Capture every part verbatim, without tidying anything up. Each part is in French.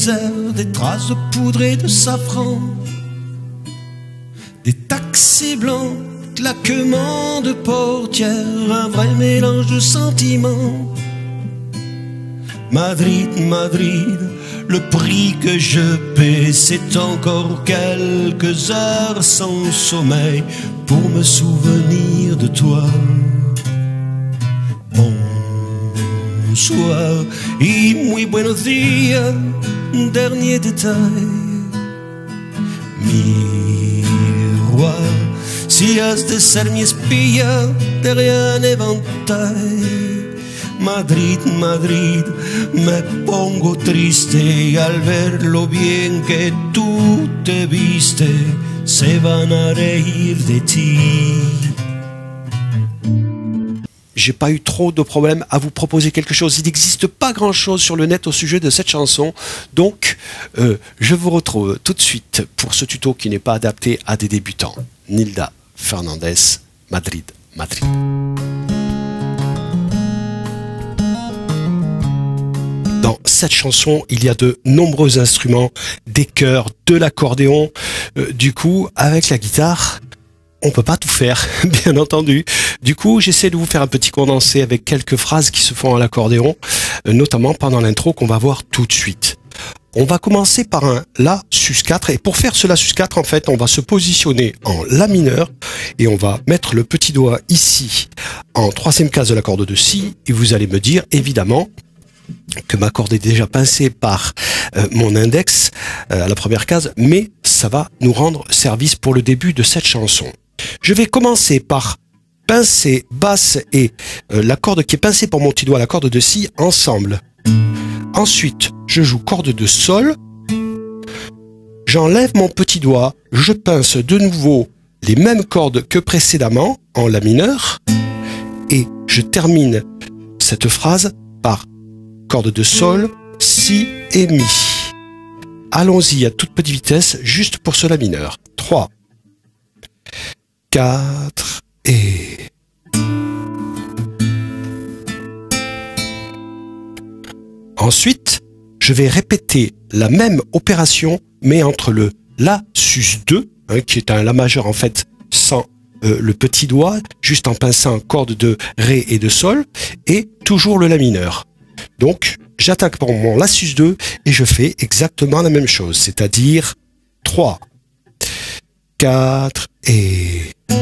désert, des traces de poudre et de safran, des taxis blancs, claquements de portières, un vrai mélange de sentiments. Madrid, Madrid, le prix que je paie, c'est encore quelques heures sans sommeil pour me souvenir de toi. Bonsoir y muy buenos días, dernier détail. Miroir, si has de ser mi espía derrière un éventail. Madrid, Madrid, me pongo triste al ver lo bien que tú te viste, se van a reír de ti. J'ai pas eu trop de problèmes à vous proposer quelque chose. Il n'existe pas grand chose sur le net au sujet de cette chanson. Donc, euh, je vous retrouve tout de suite pour ce tuto qui n'est pas adapté à des débutants. Nilda Fernandez, Madrid, Madrid. Dans cette chanson, il y a de nombreux instruments, des chœurs, de l'accordéon. Euh, du coup, avec la guitare, on peut pas tout faire, bien entendu. Du coup, j'essaie de vous faire un petit condensé avec quelques phrases qui se font à l'accordéon, euh, notamment pendant l'intro qu'on va voir tout de suite. On va commencer par un La sus quatre, et pour faire ce La sus quatre, en fait, on va se positionner en La mineur, et on va mettre le petit doigt ici, en troisième case de la corde de Si, et vous allez me dire, évidemment, que ma corde est déjà pincée par euh, mon index euh, à la première case, mais ça va nous rendre service pour le début de cette chanson. Je vais commencer par pincer basse et euh, la corde qui est pincée par mon petit doigt, la corde de Si, ensemble. Ensuite, je joue corde de Sol, j'enlève mon petit doigt, je pince de nouveau les mêmes cordes que précédemment en La mineur, et je termine cette phrase par corde de Sol, Si et Mi. Allons-y à toute petite vitesse, juste pour ce La mineur. trois, quatre et... Ensuite, je vais répéter la même opération, mais entre le La sus deux, hein, qui est un La majeur en fait sans euh, le petit doigt, juste en pinçant corde de Ré et de Sol, et toujours le La mineur. Donc, j'attaque par mon La sus deux et je fais exactement la même chose, c'est-à-dire trois, quatre et...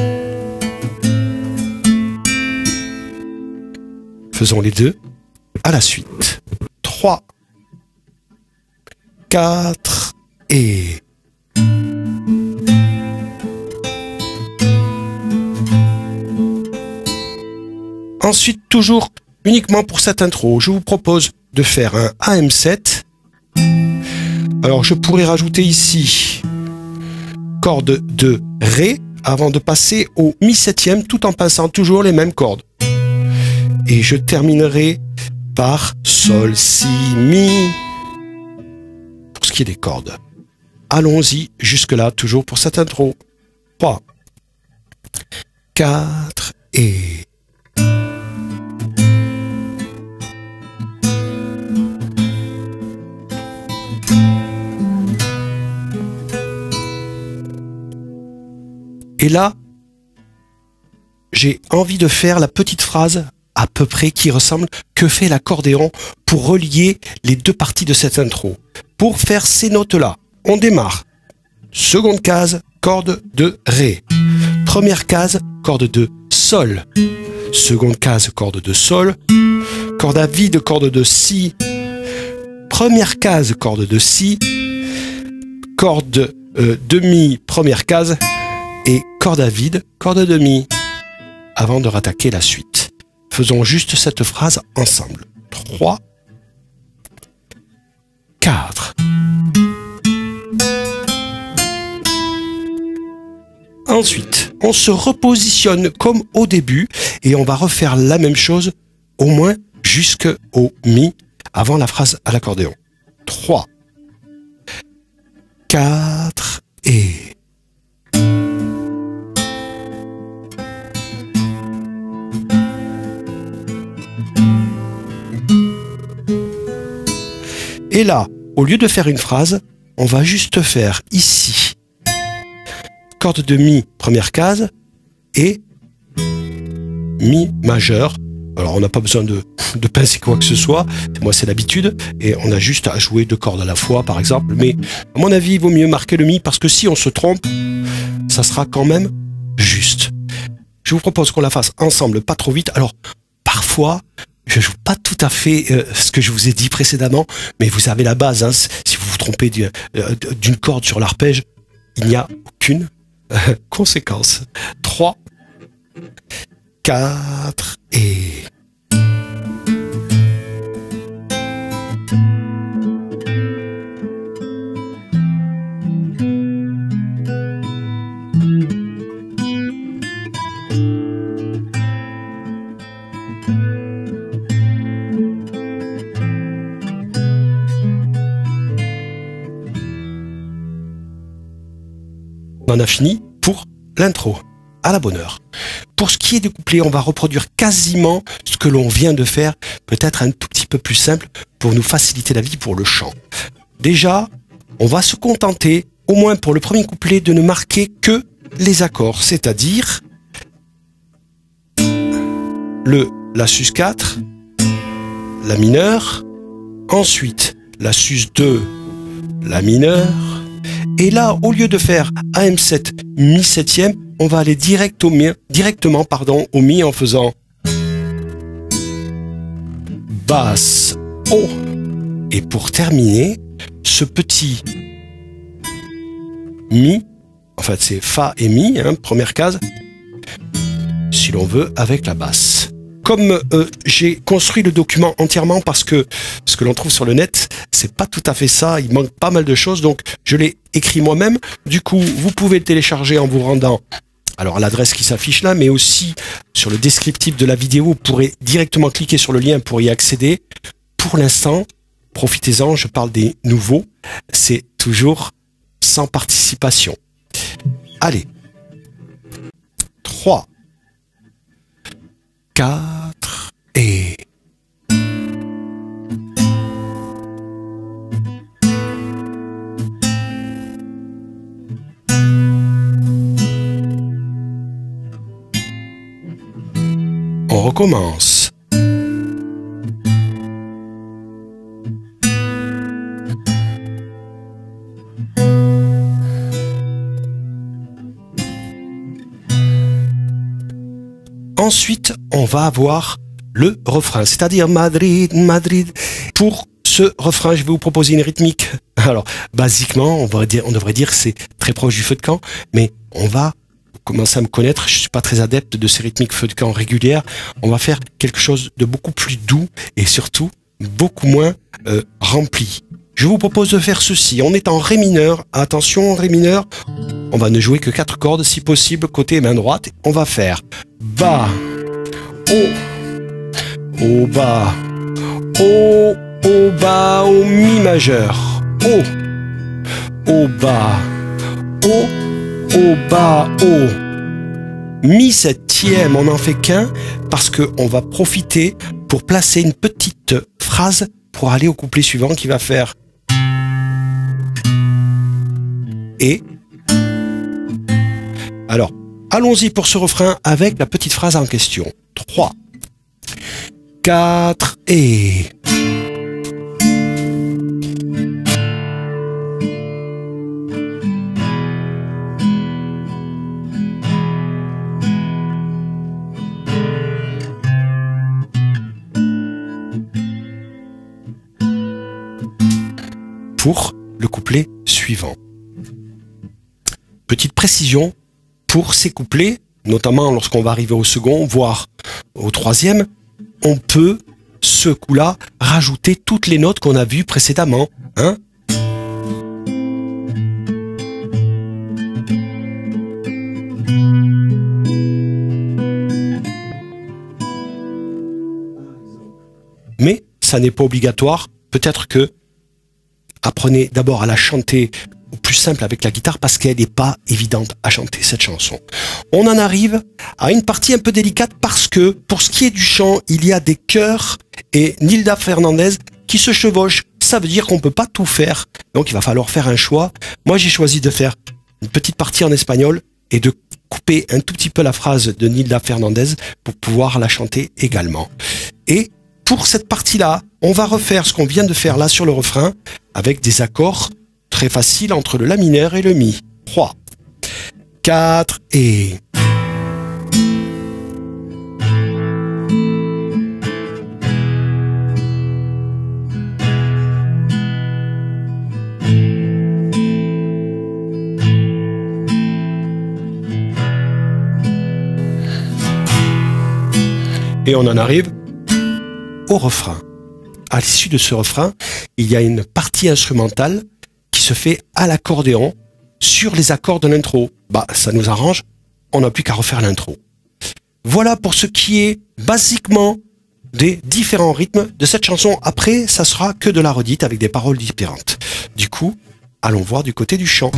Faisons les deux à la suite. trois, quatre et... Ensuite, toujours uniquement pour cette intro, je vous propose de faire un A M sept. Alors, je pourrais rajouter ici corde de Ré avant de passer au Mi septième tout en pinçant toujours les mêmes cordes. Et je terminerai par Sol, Si, Mi pour ce qui est des cordes. Allons-y jusque-là, toujours pour cette intro. trois, quatre et... Et là, j'ai envie de faire la petite phrase à peu près qui ressemble que fait l'accordéon pour relier les deux parties de cette intro. Pour faire ces notes-là, on démarre. Seconde case, corde de Ré. Première case, corde de Sol. Seconde case, corde de Sol. Corde à vide, corde de Si. Première case, corde de Si. Corde euh, de Mi, première case. Et corde à vide, corde de Mi, avant de rattaquer la suite. Faisons juste cette phrase ensemble. trois, quatre. Ensuite, on se repositionne comme au début et on va refaire la même chose au moins jusqu'au Mi avant la phrase à l'accordéon. trois, quatre et... Et là, au lieu de faire une phrase, on va juste faire ici corde de mi, première case, et mi majeur. Alors on n'a pas besoin de, de pincer quoi que ce soit, moi c'est l'habitude, et on a juste à jouer deux cordes à la fois par exemple, mais à mon avis il vaut mieux marquer le mi, parce que si on se trompe, ça sera quand même juste. Je vous propose qu'on la fasse ensemble, pas trop vite. Alors parfois, je joue pas tout à fait euh, ce que je vous ai dit précédemment, mais vous avez la base, hein. Si vous vous trompez d'une euh, d'une corde sur l'arpège, il n'y a aucune euh, conséquence. trois, quatre et... On en a fini pour l'intro. À la bonne heure. Pour ce qui est du couplet, on va reproduire quasiment ce que l'on vient de faire, peut-être un tout petit peu plus simple pour nous faciliter la vie pour le chant. Déjà, on va se contenter, au moins pour le premier couplet, de ne marquer que les accords, c'est-à-dire le la sus quatre, la mineure, ensuite la sus deux, la mineure, et là, au lieu de faire A M sept mi septième, on va aller direct au mi, directement pardon, au mi en faisant basse, haut. Et pour terminer, ce petit mi, en fait c'est fa et mi, hein, première case, si l'on veut, avec la basse. Comme euh, j'ai construit le document entièrement parce que ce que l'on trouve sur le net, c'est pas tout à fait ça, il manque pas mal de choses, donc je l'ai écrit moi-même. Du coup, vous pouvez le télécharger en vous rendant alors à l'adresse qui s'affiche là, mais aussi sur le descriptif de la vidéo, vous pourrez directement cliquer sur le lien pour y accéder. Pour l'instant, profitez-en, je parle des nouveaux, c'est toujours sans participation. Allez, trois, quatre et... On recommence. Ensuite, on va avoir le refrain, c'est-à-dire Madrid, Madrid. Pour ce refrain, je vais vous proposer une rythmique. Alors, basiquement, on, va dire, on devrait dire que c'est très proche du feu de camp, mais on va commencer à me connaître. Je suis pas très adepte de ces rythmiques feu de camp régulières. On va faire quelque chose de beaucoup plus doux et surtout beaucoup moins euh, rempli. Je vous propose de faire ceci. On est en ré mineur. Attention, ré mineur. On va ne jouer que quatre cordes, si possible, côté main droite. On va faire bas, haut, haut, bas, haut, haut, bas, haut, mi majeur, haut, haut, bas, haut, haut, bas, haut. Mi septième, on n'en fait qu'un parce qu'on va profiter pour placer une petite phrase pour aller au couplet suivant qui va faire et. Alors, allons-y pour ce refrain avec la petite phrase en question. trois, quatre et... pour le couplet suivant. Petite précision, pour ces couplets, notamment lorsqu'on va arriver au second, voire au troisième, on peut, ce coup-là, rajouter toutes les notes qu'on a vues précédemment. Hein ? Mais ça n'est pas obligatoire. Peut-être que apprenez d'abord à la chanter au plus simple avec la guitare parce qu'elle n'est pas évidente à chanter cette chanson. On en arrive à une partie un peu délicate parce que pour ce qui est du chant, il y a des chœurs et Nilda Fernandez qui se chevauchent. Ça veut dire qu'on peut pas tout faire. Donc il va falloir faire un choix. Moi j'ai choisi de faire une petite partie en espagnol et de couper un tout petit peu la phrase de Nilda Fernandez pour pouvoir la chanter également. Et pour cette partie-là, on va refaire ce qu'on vient de faire là sur le refrain avec des accords très faciles entre le la mineur et le mi. trois, quatre et... Et on en arrive au refrain. À l'issue de ce refrain, il y a une partie instrumentale qui se fait à l'accordéon sur les accords de l'intro. Bah, ça nous arrange, on n'a plus qu'à refaire l'intro. Voilà pour ce qui est basiquement des différents rythmes de cette chanson. Après, ça sera que de la redite avec des paroles différentes. Du coup, allons voir du côté du chant.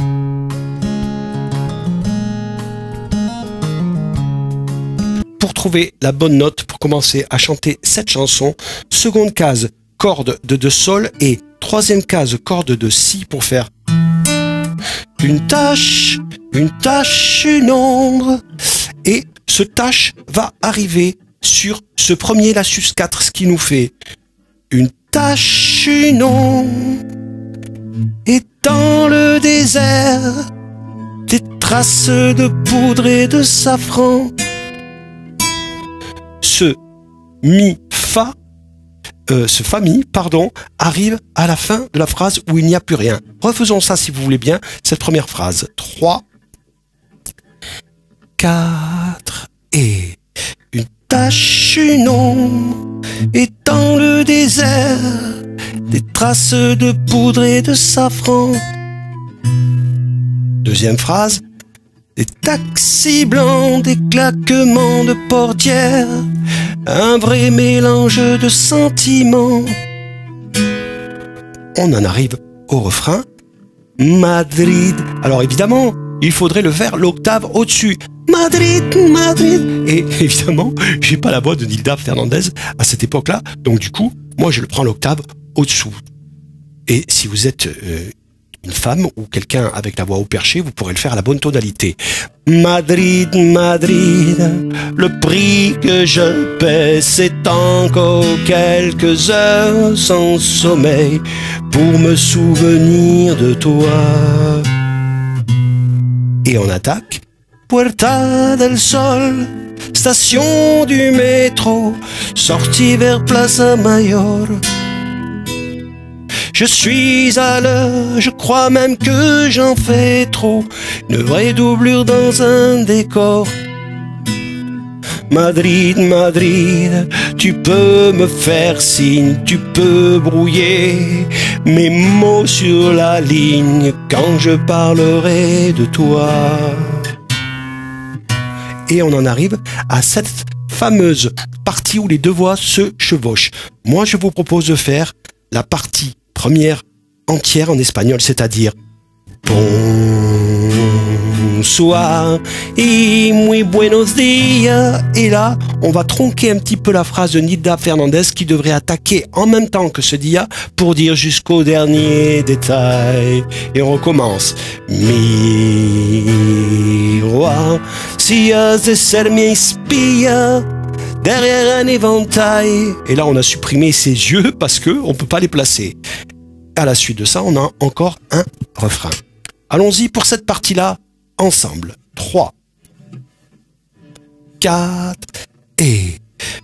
Pour trouver la bonne note pour commencer à chanter cette chanson, seconde case, corde de do sol et troisième case, corde de si pour faire une tâche, une tâche, une ombre. Et ce tâche va arriver sur ce premier la sus quatre, ce qui nous fait une tâche, une ombre. Et dans le désert, des traces de poudre et de safran. Ce mi fa, euh, ce fa mi, pardon, arrive à la fin de la phrase où il n'y a plus rien. Refaisons ça si vous voulez bien, cette première phrase. trois, quatre et une tâche, une ombre, et dans le désert, des traces de poudre et de safran. Deuxième phrase. Des taxis blancs, des claquements de portières, un vrai mélange de sentiments. On en arrive au refrain. Madrid. Alors évidemment, il faudrait le faire l'octave au-dessus. Madrid, Madrid. Et évidemment, j'ai pas la voix de Nilda Fernandez à cette époque-là. Donc du coup, moi je le prends l'octave au-dessous. Et si vous êtes... Euh, une femme ou quelqu'un avec la voix au perché, vous pourrez le faire à la bonne tonalité. Madrid, Madrid, le prix que je paie, c'est encore quelques heures sans sommeil pour me souvenir de toi. Et on attaque. Puerta del Sol, station du métro, sortie vers Plaza Mayor. Je suis à l'heure, je crois même que j'en fais trop. Une vraie doublure dans un décor. Madrid, Madrid, tu peux me faire signe, tu peux brouiller mes mots sur la ligne quand je parlerai de toi. Et on en arrive à cette fameuse partie où les deux voix se chevauchent. Moi, je vous propose de faire la partie première entière en espagnol, c'est-à-dire bonsoir y muy buenos días. Et là, on va tronquer un petit peu la phrase de Nilda Fernandez qui devrait attaquer en même temps que ce dia pour dire jusqu'au dernier détail. Et on recommence. Miroir, si has de ser mi espía derrière un éventail. Et là, on a supprimé ses yeux parce que on peut pas les placer. À la suite de ça, on a encore un refrain. Allons-y pour cette partie-là, ensemble. trois, quatre et...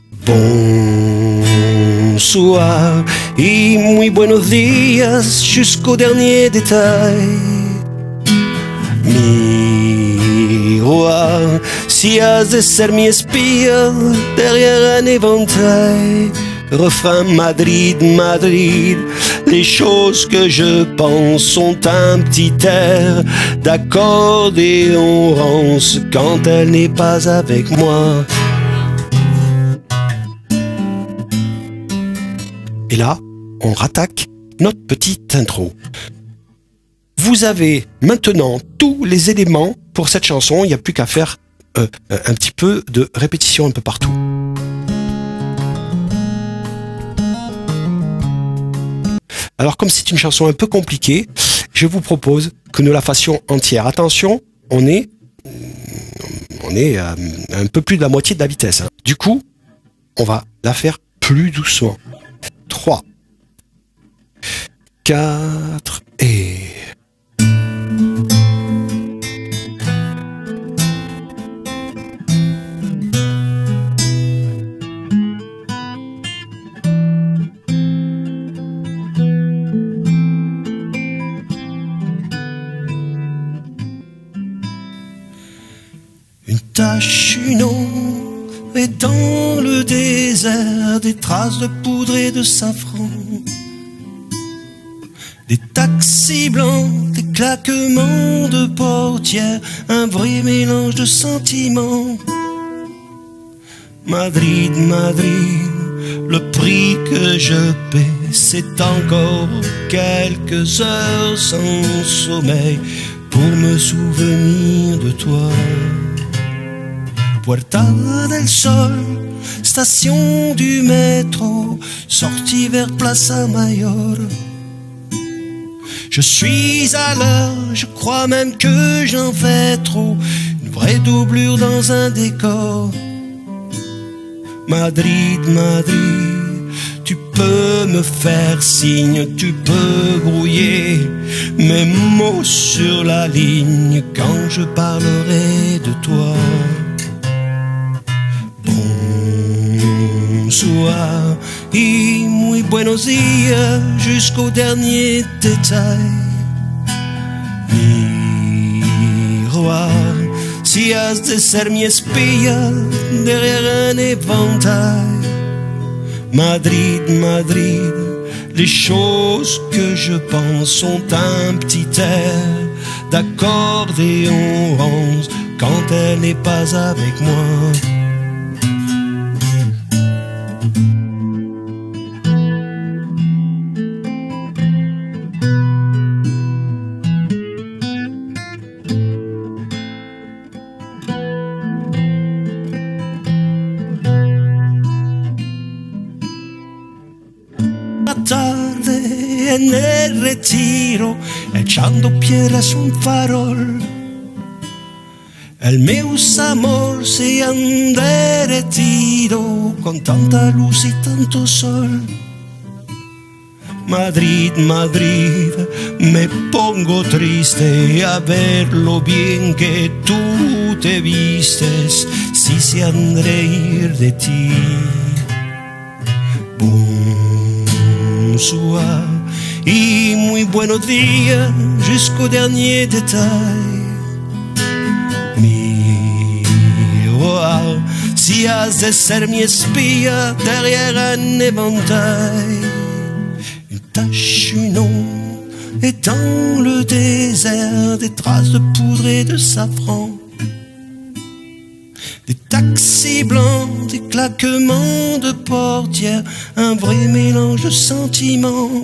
Bonsoir y muy buenos días jusqu'au dernier détail. Miroir, si has de ser mi espía derrière un éventail. Refrain Madrid, Madrid, les choses que je pense sont un petit air d'accordéon rance quand elle n'est pas avec moi. Et là, on rattaque notre petite intro. Vous avez maintenant tous les éléments pour cette chanson, il n'y a plus qu'à faire euh, un petit peu de répétition un peu partout. Alors comme c'est une chanson un peu compliquée, je vous propose que nous la fassions entière. Attention, on est, on est à un peu plus de la moitié de la vitesse. Hein. Du coup, on va la faire plus doucement. trois, quatre et... Une tache, une ombre, et dans le désert, des traces de poudre et de safran. Des taxis blancs, des claquements de portières, un vrai mélange de sentiments. Madrid, Madrid, le prix que je paie, c'est encore quelques heures sans sommeil pour me souvenir de toi. Puerta del Sol, station du métro, sortie vers Plaza Mayor. Je suis à l'heure, je crois même que j'en fais trop, une vraie doublure dans un décor. Madrid, Madrid, tu peux me faire signe, tu peux brouiller mes mots sur la ligne quand je parlerai de toi. Bonsoir y muy buenos días jusqu'au dernier détail. Miroir, si has de ser mi espía derrière un éventail. Madrid, Madrid, les choses que je pense sont un petit air d'accordéon rose quand elle n'est pas avec moi. Tarde en el retiro, echando piedras su un farol. El meus amor se han derretido con tanta luz y tanto sol. Madrid, Madrid, me pongo triste a ver lo bien que tú te vistes, si se han de reír de ti. Bonsoir y muy buenos días jusqu'au dernier détail. Miroir, si has de ser mi espía derrière un éventail. Une tache, une ombre, et dans le désert, des traces de poudre et de safran. Des taxis blancs, des claquements de portières, un vrai mélange de sentiments.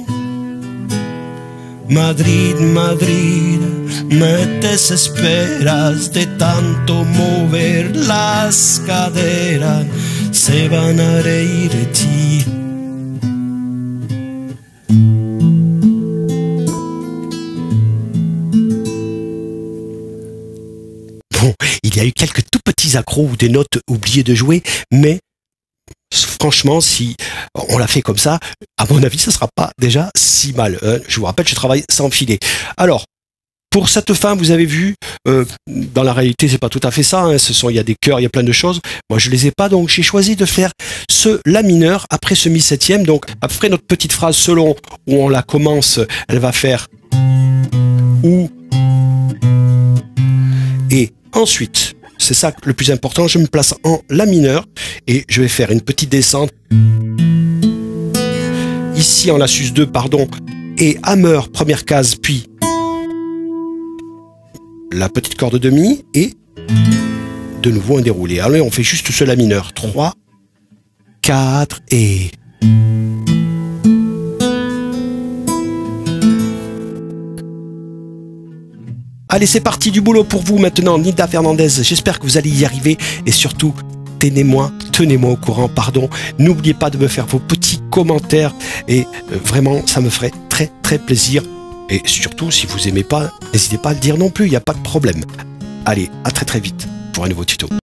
Madrid, Madrid, me desesperas de tanto mover las caderas, se van a reír de ti. Bon, il y a eu quelques tout petits accros ou des notes oubliées de jouer, mais franchement, si on l'a fait comme ça, à mon avis, ça sera pas déjà si mal. Hein. Je vous rappelle, je travaille sans filet. Alors, pour cette fin, vous avez vu, euh, dans la réalité, c'est pas tout à fait ça. Hein. Ce sont, il y a des chœurs, il y a plein de choses. Moi, je les ai pas, donc j'ai choisi de faire ce la mineur après ce mi septième. Donc, après notre petite phrase, selon où on la commence, elle va faire ou et ensuite. C'est ça le plus important, je me place en la mineur et je vais faire une petite descente. Ici en la sus deux, pardon, et hammer, première case, puis la petite corde de mi et de nouveau un déroulé. Alors on fait juste ce la mineur. trois, quatre et... Allez, c'est parti, du boulot pour vous maintenant, Nilda Fernandez. J'espère que vous allez y arriver et surtout, tenez-moi, tenez-moi au courant, pardon. N'oubliez pas de me faire vos petits commentaires et euh, vraiment, ça me ferait très très très plaisir. Et surtout, si vous aimez pas, n'hésitez pas à le dire non plus, il n'y a pas de problème. Allez, à très très vite pour un nouveau tuto.